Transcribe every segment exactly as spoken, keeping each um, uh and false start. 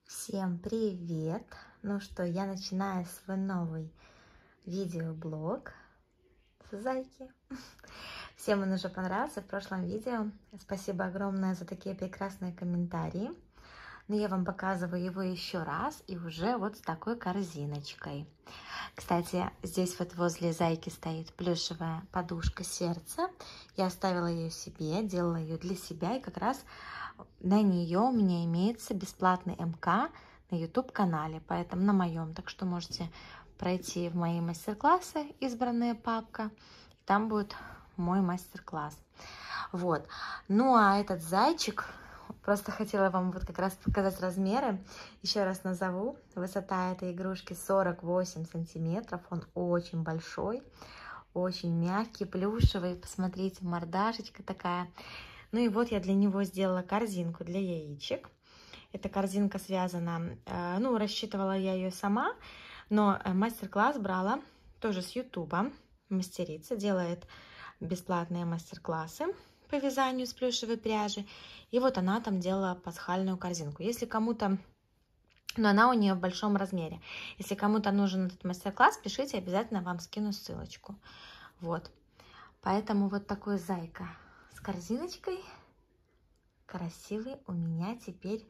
Всем привет! Ну что, я начинаю свой новый видеоблог с зайки. Всем он уже понравился в прошлом видео. Спасибо огромное за такие прекрасные комментарии. Но я вам показываю его еще раз и уже вот с такой корзиночкой. Кстати, здесь вот возле зайки стоит плюшевая подушка сердца. Я оставила ее себе, делала ее для себя, и как раз на нее у меня имеется бесплатный МК на YouTube-канале, поэтому на моем. Так что можете пройти в мои мастер-классы, избранная папка, и там будет мой мастер-класс. Вот. Ну а этот зайчик, просто хотела вам вот как раз показать размеры. Еще раз назову. Высота этой игрушки сорок восемь сантиметров. Он очень большой, очень мягкий, плюшевый. Посмотрите, мордашечка такая. Ну и вот я для него сделала корзинку для яичек. Эта корзинка связана, ну, рассчитывала я ее сама, но мастер-класс брала тоже с Ютуба. Мастерица делает бесплатные мастер-классы по вязанию с плюшевой пряжи. И вот она там делала пасхальную корзинку. Если кому-то... Но она у нее в большом размере. Если кому-то нужен этот мастер-класс, пишите, обязательно вам скину ссылочку. Вот. Поэтому вот такой зайка с корзиночкой красивый у меня теперь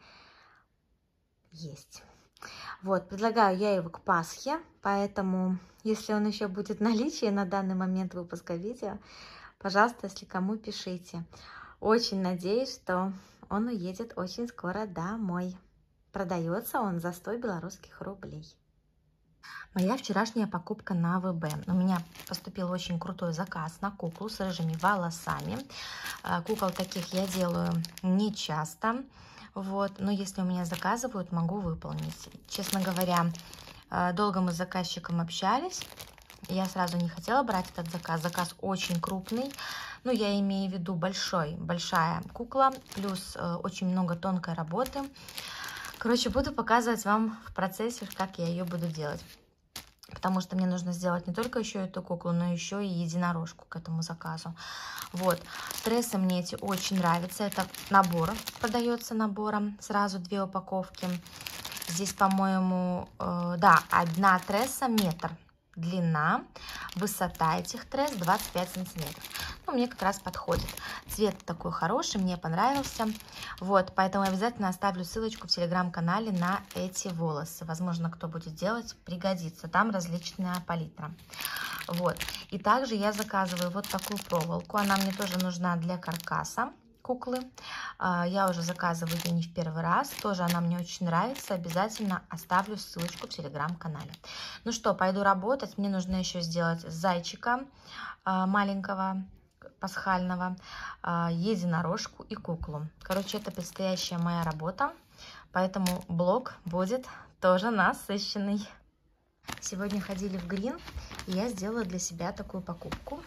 есть. Вот, предлагаю я его к Пасхе, поэтому, если он еще будет в наличии на данный момент выпуска видео, пожалуйста, если кому, пишите. Очень надеюсь, что он уедет очень скоро домой. Продается он за сто белорусских рублей. Моя вчерашняя покупка на ВБ. У меня поступил очень крутой заказ на куклу с рыжими волосами. Кукол таких я делаю не часто. Вот, но если у меня заказывают, могу выполнить. Честно говоря, долго мы с заказчиком общались. Я сразу не хотела брать этот заказ. Заказ очень крупный. Ну, я имею в виду большой, большая кукла. Плюс очень много тонкой работы. Короче, буду показывать вам в процессе, как я ее буду делать. Потому что мне нужно сделать не только еще эту куклу, но еще и единорожку к этому заказу. Вот. Трессы мне эти очень нравятся. Это набор, продается набором. Сразу две упаковки. Здесь, по-моему, э, да, одна тресса метр. Длина, высота этих тресс двадцать пять сантиметров. Ну, мне как раз подходит. Цвет такой хороший, мне понравился. Вот, поэтому обязательно оставлю ссылочку в телеграм-канале на эти волосы. Возможно, кто будет делать, пригодится. Там различная палитра. Вот. И также я заказываю вот такую проволоку. Она мне тоже нужна для каркаса куклы. Я уже заказываю ее не в первый раз. Тоже она мне очень нравится. Обязательно оставлю ссылочку в телеграм-канале. Ну что, пойду работать. Мне нужно еще сделать зайчика маленького, пасхального, единорожку и куклу. Короче, это предстоящая моя работа. Поэтому блог будет тоже насыщенный. Сегодня ходили в Грин, и я сделала для себя такую покупку.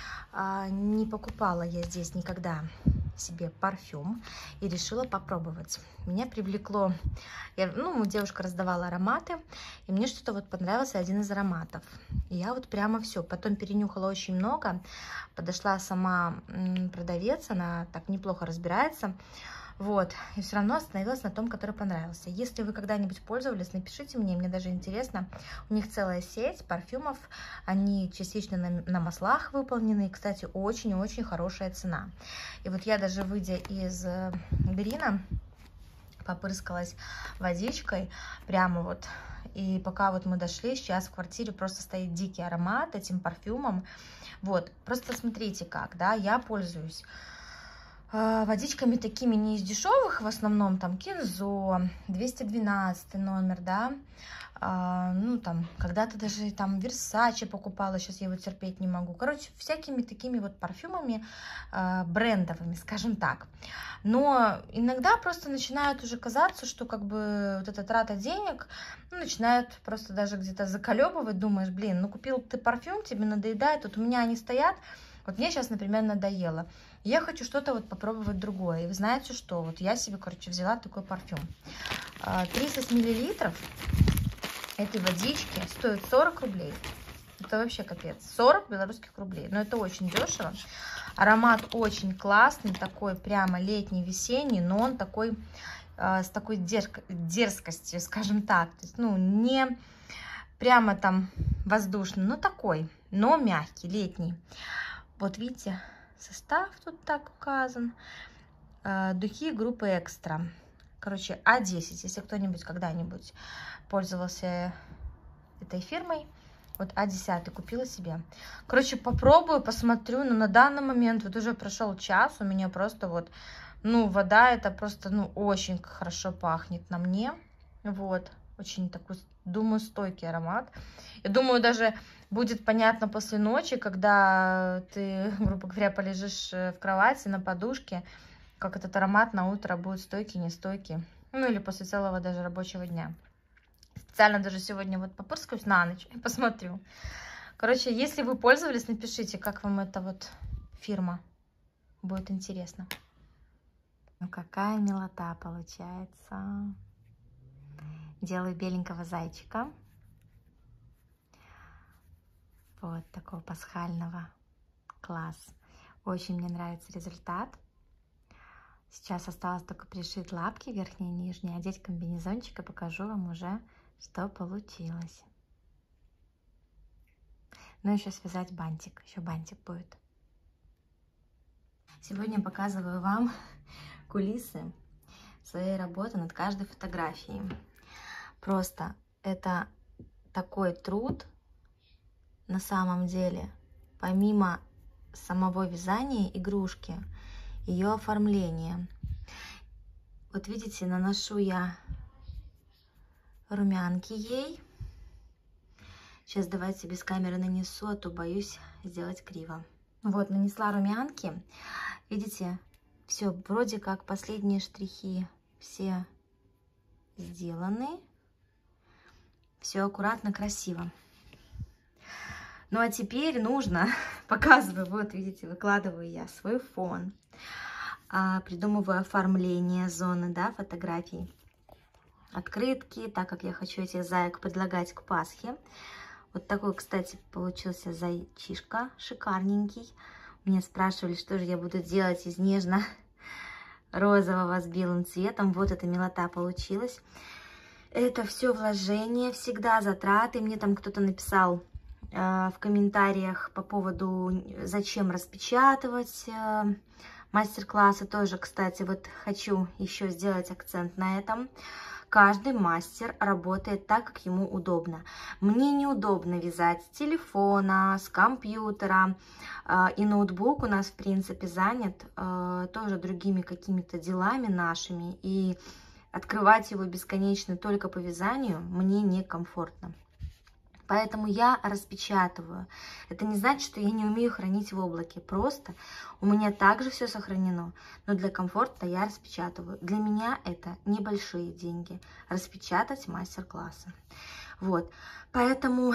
Не покупала я здесь никогда себе парфюм и решила попробовать. Меня привлекло, я, ну, девушка раздавала ароматы, и мне что-то вот понравился один из ароматов. И я вот прямо все, потом перенюхала очень много, подошла сама продавец, она так неплохо разбирается. Вот, и все равно остановилась на том, который понравился. Если вы когда-нибудь пользовались, напишите мне, мне даже интересно. У них целая сеть парфюмов, они частично на, на маслах выполнены, и, кстати, очень-очень хорошая цена. И вот я даже, выйдя из Грина, попрыскалась водичкой прямо вот. И пока вот мы дошли, сейчас в квартире просто стоит дикий аромат этим парфюмом. Вот, просто смотрите как, да, я пользуюсь водичками такими не из дешевых, в основном там Кинзо, двести двенадцатый номер, да, а, ну там когда-то даже там Версаче покупала, сейчас я его терпеть не могу. Короче, всякими такими вот парфюмами а, брендовыми, скажем так. Но иногда просто начинает уже казаться, что как бы вот эта трата денег, ну, начинает просто даже где-то заколебывать, думаешь, блин, ну купил ты парфюм, тебе надоедает, вот у меня они стоят. Вот мне сейчас, например, надоело. Я хочу что-то вот попробовать другое. И вы знаете что? Вот я себе, короче, взяла такой парфюм. тридцать миллилитров этой водички стоит сорок рублей. Это вообще капец. сорок белорусских рублей. Но это очень дешево. Аромат очень классный. Такой прямо летний, весенний. Но он такой э, с такой дерзк дерзкостью, скажем так. То есть, ну, не прямо там воздушный, но такой, но мягкий, летний. Вот видите, состав тут так указан. Э, духи группы Экстра. Короче, А десять, если кто-нибудь когда-нибудь пользовался этой фирмой. Вот А десять купила себе. Короче, попробую, посмотрю. Но на данный момент вот уже прошел час. У меня просто вот, ну, вода это просто, ну, очень хорошо пахнет на мне. Вот. Очень такой, думаю, стойкий аромат. Я думаю, даже будет понятно после ночи, когда ты, грубо говоря, полежишь в кровати на подушке, как этот аромат на утро будет стойкий, не стойкий. Ну, или после целого даже рабочего дня. Специально даже сегодня вот попырскаюсь на ночь и посмотрю. Короче, если вы пользовались, напишите, как вам эта вот фирма. Будет интересно. Ну, какая милота получается. Делаю беленького зайчика. Вот такого пасхального. Класс. Очень мне нравится результат. Сейчас осталось только пришить лапки верхние и нижние, одеть комбинезончик и покажу вам уже, что получилось. Ну, еще связать бантик. Еще бантик будет. Сегодня показываю вам кулисы своей работы над каждой фотографией. Просто это такой труд на самом деле. Помимо самого вязания игрушки, ее оформление. Вот видите, наношу я румянки ей. Сейчас давайте без камеры нанесу, а то боюсь сделать криво. Вот, нанесла румянки. Видите, все вроде как последние штрихи все сделаны. Все аккуратно, красиво. Ну а теперь нужно, показываю, вот видите, выкладываю я свой фон. Придумываю оформление зоны, да, фотографий, открытки, так как я хочу этих заек предлагать к Пасхе. Вот такой, кстати, получился зайчишка, шикарненький. Меня спрашивали, что же я буду делать из нежно-розового с белым цветом. Вот эта милота получилась. Это все вложение, всегда затраты. Мне там кто-то написал э, в комментариях по поводу, зачем распечатывать э, мастер-классы. Тоже, кстати, вот хочу еще сделать акцент на этом. Каждый мастер работает так, как ему удобно. Мне неудобно вязать с телефона, с компьютера. И ноутбук у нас, в принципе, занят тоже другими какими-то делами нашими. И открывать его бесконечно только по вязанию мне некомфортно. Поэтому я распечатываю. Это не значит, что я не умею хранить в облаке. Просто у меня также все сохранено. Но для комфорта я распечатываю. Для меня это небольшие деньги. Распечатать мастер-классы. Вот. Поэтому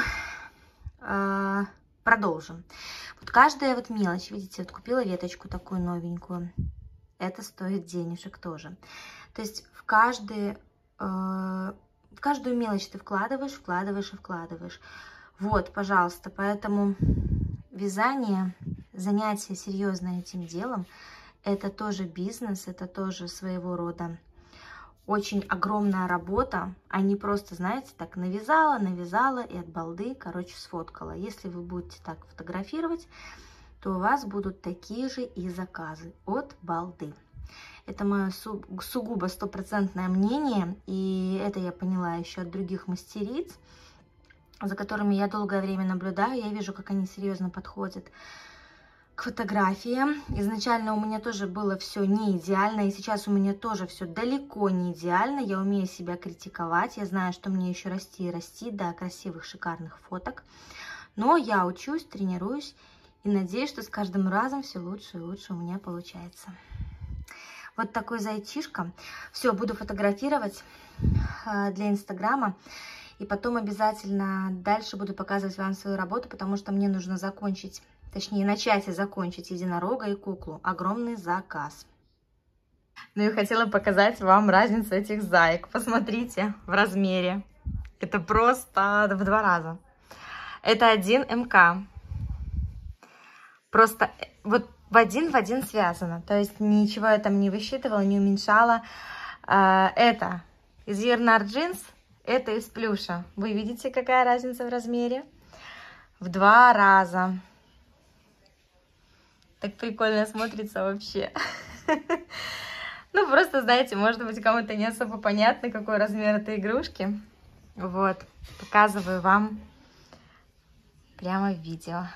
э, продолжим. Вот каждая вот мелочь. Видите, вот купила веточку такую новенькую. Это стоит денежек тоже. То есть в каждый... Э, В каждую мелочь ты вкладываешь, вкладываешь и вкладываешь. Вот, пожалуйста, поэтому вязание, занятие серьезное этим делом, это тоже бизнес, это тоже своего рода очень огромная работа, а не просто, знаете, так навязала, навязала и от балды, короче, сфоткала. Если вы будете так фотографировать, то у вас будут такие же и заказы от балды. Это мое сугубо стопроцентное мнение, и это я поняла еще от других мастериц, за которыми я долгое время наблюдаю. Я вижу, как они серьезно подходят к фотографиям. Изначально у меня тоже было все не идеально, и сейчас у меня тоже все далеко не идеально. Я умею себя критиковать, я знаю, что мне еще расти и расти до красивых, шикарных фоток. Но я учусь, тренируюсь, и надеюсь, что с каждым разом все лучше и лучше у меня получается. Вот такой зайчишка. Все, буду фотографировать для Инстаграма. И потом обязательно дальше буду показывать вам свою работу, потому что мне нужно закончить, точнее начать и закончить единорога и куклу. Огромный заказ. Ну и хотела показать вам разницу этих заек. Посмотрите в размере. Это просто в два раза. Это один эм ка. Просто вот в один в один связано. То есть ничего я там не высчитывала, не уменьшала. А, это из Ернар Джинс, это из плюша. Вы видите, какая разница в размере? В два раза. Так прикольно смотрится вообще. Ну, просто, знаете, может быть, кому-то не особо понятно, какой размер этой игрушки. Вот, показываю вам прямо в видео.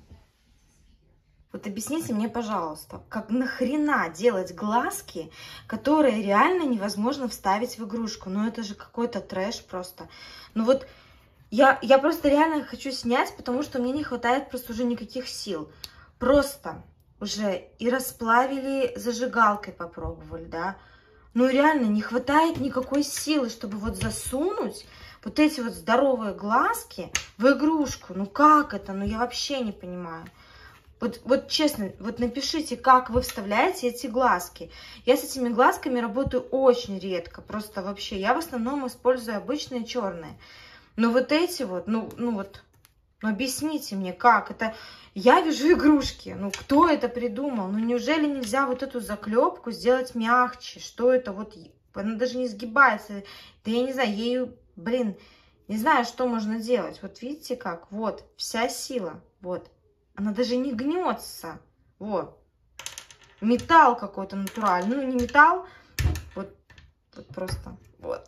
Вот объясните мне, пожалуйста, как нахрена делать глазки, которые реально невозможно вставить в игрушку? Ну, это же какой-то трэш просто. Ну, вот я, я просто реально хочу снять, потому что мне не хватает просто уже никаких сил. Просто уже и расплавили зажигалкой, попробовали, да. Ну, реально не хватает никакой силы, чтобы вот засунуть вот эти вот здоровые глазки в игрушку. Ну, как это? Ну, я вообще не понимаю. Вот, вот честно, вот напишите, как вы вставляете эти глазки. Я с этими глазками работаю очень редко, просто вообще. Я в основном использую обычные черные. Но вот эти вот, ну, ну вот, ну объясните мне, как это? Я вяжу игрушки, ну кто это придумал? Ну неужели нельзя вот эту заклепку сделать мягче? Что это вот? Она даже не сгибается. Да я не знаю, ею, блин, не знаю, что можно делать. Вот видите как? Вот, вся сила, вот. Она даже не гнется. Вот. Металл какой-то натуральный. Ну, не металл. Вот, вот просто. Вот.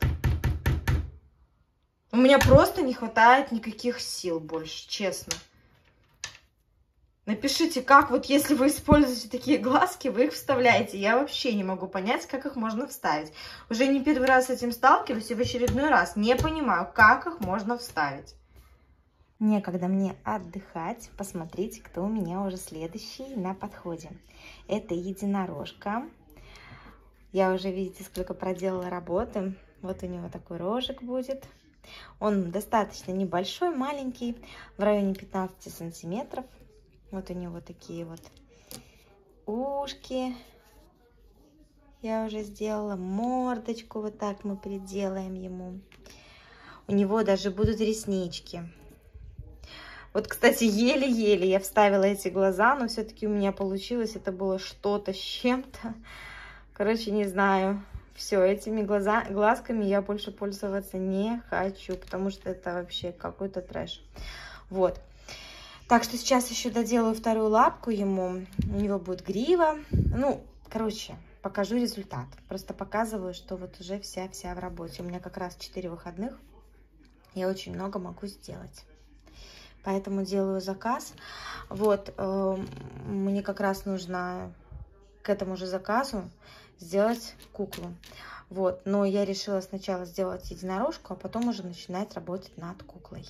У меня просто не хватает никаких сил больше, честно. Напишите, как вот если вы используете такие глазки, вы их вставляете. Я вообще не могу понять, как их можно вставить. Уже не первый раз с этим сталкиваюсь и в очередной раз не понимаю, как их можно вставить. Некогда мне отдыхать. Посмотрите, кто у меня уже следующий на подходе. Это единорожка. Я уже, видите, сколько проделала работы. Вот у него такой рожек будет. Он достаточно небольшой, маленький, в районе пятнадцати сантиметров. Вот у него такие вот ушки. Я уже сделала мордочку. Вот так мы приделаем ему. У него даже будут реснички. Вот, кстати, еле-еле я вставила эти глаза, но все-таки у меня получилось. Это было что-то с чем-то. Короче, не знаю. Все, этими глаза, глазками я больше пользоваться не хочу, потому что это вообще какой-то трэш. Вот. Так что сейчас еще доделаю вторую лапку ему. У него будет грива. Ну, короче, покажу результат. Просто показываю, что вот уже вся-вся в работе. У меня как раз четыре выходных. Я очень много могу сделать. Поэтому делаю заказ. Вот, э, мне как раз нужно к этому же заказу сделать куклу. Вот, но я решила сначала сделать единорожку, а потом уже начинать работать над куклой.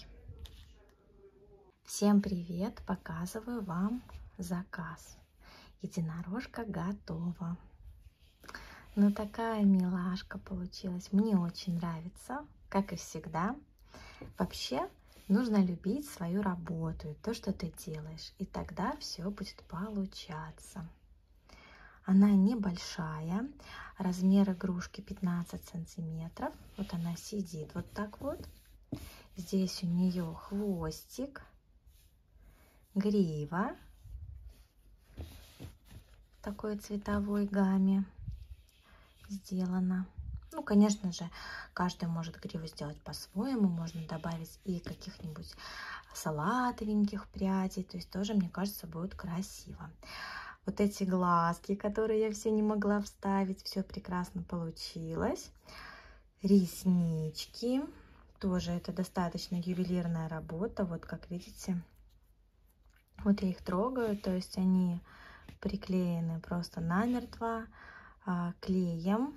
Всем привет! Показываю вам заказ. Единорожка готова. Ну, такая милашка получилась. Мне очень нравится, как и всегда. Вообще, нужно любить свою работу и то, что ты делаешь, и тогда все будет получаться. Она небольшая, размер игрушки пятнадцать сантиметров. Вот она сидит вот так вот. Здесь у нее хвостик, грива в такой цветовой гамме сделана. Ну, конечно же, каждый может гриву сделать по-своему. Можно добавить и каких-нибудь салатовеньких прядей. То есть тоже, мне кажется, будет красиво. Вот эти глазки, которые я все не могла вставить, все прекрасно получилось. Реснички. Тоже это достаточно ювелирная работа. Вот как видите, вот я их трогаю. То есть они приклеены просто намертво клеем.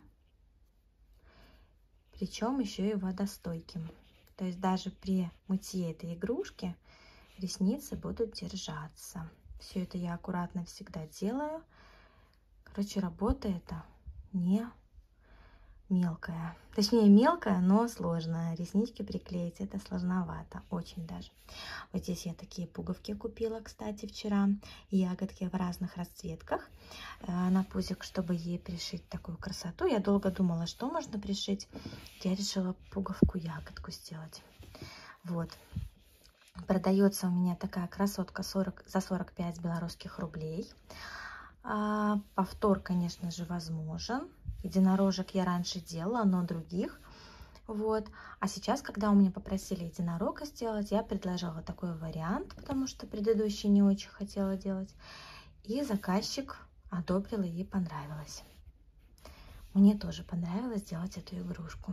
Причем еще и водостойким. То есть даже при мытье этой игрушки ресницы будут держаться. Все это я аккуратно всегда делаю. Короче, работа эта не мелкая. Точнее, мелкая, но сложная. Реснички приклеить это сложновато. Очень даже. Вот здесь я такие пуговки купила, кстати, вчера. Ягодки в разных расцветках на пузик, чтобы ей пришить такую красоту. Я долго думала, что можно пришить. Я решила пуговку-ягодку сделать. Вот. Продается у меня такая красотка сорок, за сорок пять белорусских рублей. А, повтор, конечно же, возможен. единорожек я раньше делала, но других. Вот. А сейчас, когда у меня попросили единорога сделать, я предложила такой вариант, потому что предыдущий не очень хотела делать. И заказчик одобрил, и ей понравилось. Мне тоже понравилось делать эту игрушку.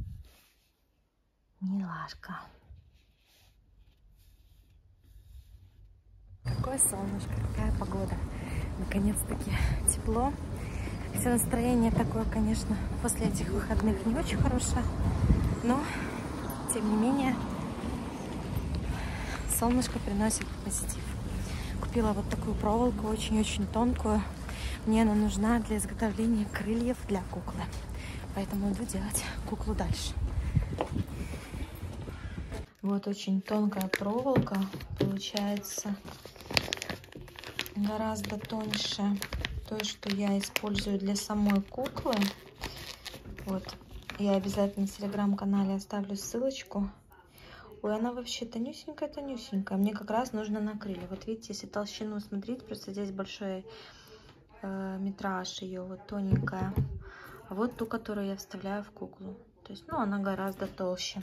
Милашка. Какое солнышко, какая погода. Наконец-таки тепло. Все настроение такое, конечно, после этих выходных не очень хорошее. Но, тем не менее, солнышко приносит позитив. Купила вот такую проволоку, очень-очень тонкую. Мне она нужна для изготовления крыльев для куклы. Поэтому иду делать куклу дальше. Вот очень тонкая проволока получается, гораздо тоньше той, что я использую для самой куклы. Вот, я обязательно в телеграм-канале оставлю ссылочку. Ой, она вообще тонюсенькая-тонюсенькая. Мне как раз нужно на крылья. Вот видите, если толщину смотреть, просто здесь большой э, метраж ее, вот тоненькая. А вот ту, которую я вставляю в куклу. То есть, ну, она гораздо толще.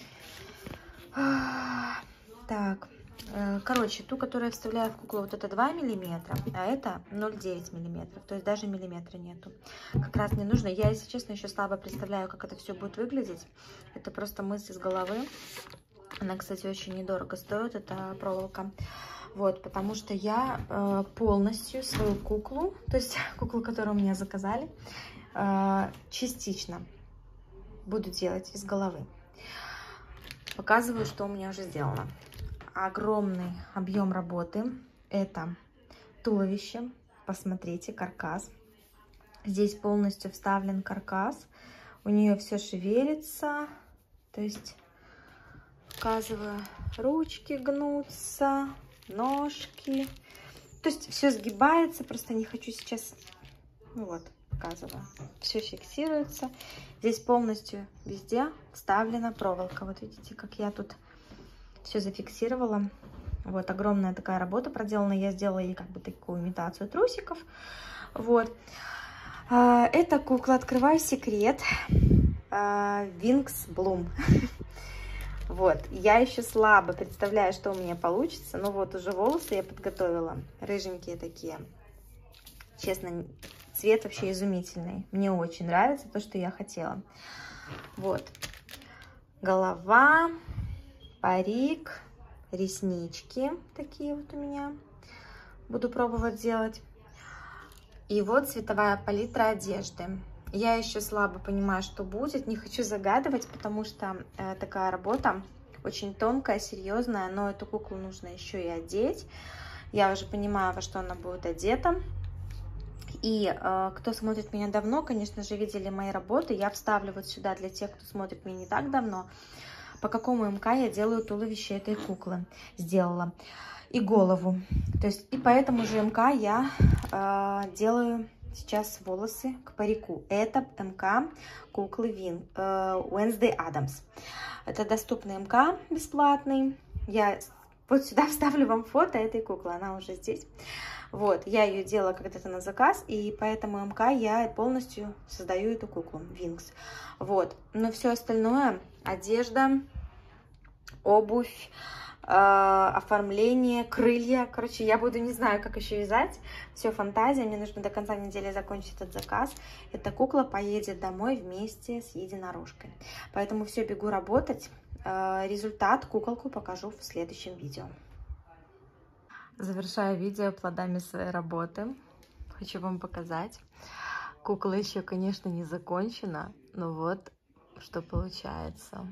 Так, короче, ту, которую я вставляю в куклу, вот это два миллиметра, а это ноль целых девять миллиметров, то есть даже миллиметра нету. Как раз не нужно. Я, если честно, еще слабо представляю, как это все будет выглядеть. Это просто мысль из головы. Она, кстати, очень недорого стоит, эта проволока. Вот, потому что я э, полностью свою куклу, то есть куклу, которую у меня заказали, э, частично буду делать из головы. Показываю, что у меня уже сделано. Огромный объем работы. Это туловище. Посмотрите, каркас. Здесь полностью вставлен каркас. У нее все шевелится. То есть, показываю, ручки гнутся, ножки. То есть, все сгибается. Просто не хочу сейчас... Ну вот, показываю. Все фиксируется. Здесь полностью везде вставлена проволока. Вот видите, как я тут все зафиксировала. Вот, огромная такая работа проделана. Я сделала ей как бы такую имитацию трусиков. Вот. Это кукла «Открывай секрет» Wings Bloom. Вот. Я еще слабо представляю, что у меня получится. Но вот уже волосы я подготовила. Рыженькие такие. Честно, цвет вообще изумительный. Мне очень нравится то, что я хотела. Вот. Голова, парик, реснички такие вот у меня. Буду пробовать делать. И вот цветовая палитра одежды. Я еще слабо понимаю, что будет. Не хочу загадывать, потому что э, такая работа очень тонкая, серьезная. Но эту куклу нужно еще и одеть. Я уже понимаю, во что она будет одета. И э, кто смотрит меня давно, конечно же, видели мои работы. Я вставлю вот сюда для тех, кто смотрит меня не так давно, по какому МК я делаю туловище этой куклы. Сделала. И голову. То есть и по этому же МК я э, делаю сейчас волосы к парику. Это МК куклы Вин, э, Wednesday Addams. Это доступный МК бесплатный. Я вот сюда вставлю вам фото этой куклы. Она уже здесь. Вот, я ее делала когда-то на заказ, и поэтому МК я полностью создаю эту куклу, Wings. Вот, но все остальное, одежда, обувь, э, оформление, крылья, короче, я буду, не знаю, как еще вязать, все фантазия, мне нужно до конца недели закончить этот заказ. Эта кукла поедет домой вместе с единорожкой, поэтому все, бегу работать, э, результат, куколку покажу в следующем видео. Завершаю видео плодами своей работы. Хочу вам показать. Кукла еще, конечно, не закончена, но вот что получается.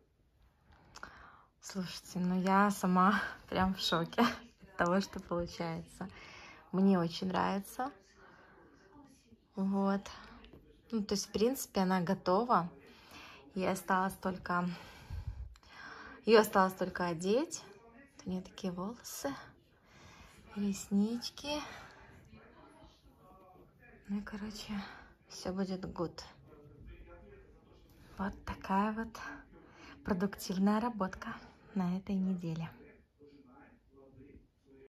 Слушайте, ну я сама прям в шоке от того, что получается. Мне очень нравится. Вот. Ну, то есть, в принципе, она готова. Ей осталось только... Ее осталось только одеть. Вот у нее такие волосы. Реснички. Ну и, короче, все будет good. Вот такая вот продуктивная работка на этой неделе.